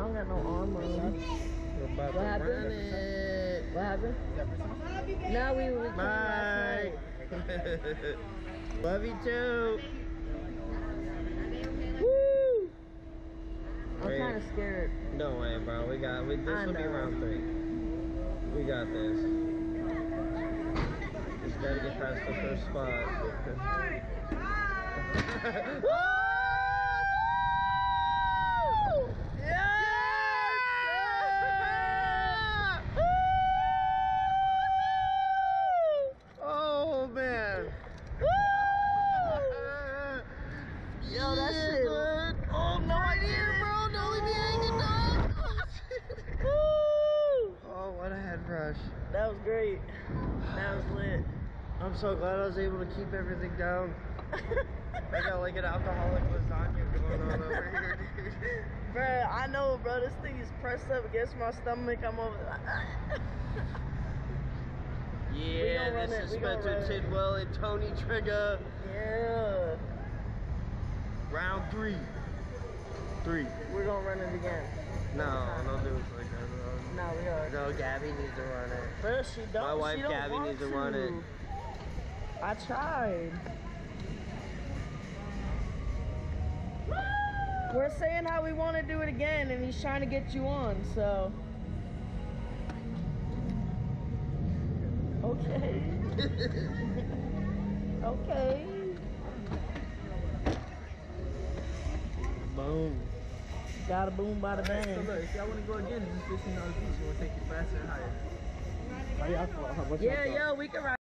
don't got no armor. We're about What to happened? run it. What happened? No, we came last night. Love you too. Woo! I'm kind of scared. Don't worry, bro. This will be round 3. We got this. Just gotta get past the first spot. Oh man! Yo, that shit. Oh no, I didn't, bro! Don't leave me hanging, dog! Oh, what a head rush! That was great. That was lit. I'm so glad I was able to keep everything down. I got like an alcoholic lasagna going on over here, dude. Bruh, I know, bro. This thing is pressed up against my stomach. I'm over. Yeah, this is Spencer Tidwell and Tony Trigger. Yeah. Round 3. 3. We're gonna run it again. No, don't do it like that. No, we are. No, Gabby needs to run it. Bruh, she don't. My wife she don't Gabby want needs to run it. I tried. We're saying how we want to do it again, and he's trying to get you on, so. Okay. Okay. Boom. Got a boom, bada bang. So look, if y'all want to go again, it's just $15 each. You want to take you faster and higher. Yeah, we can ride.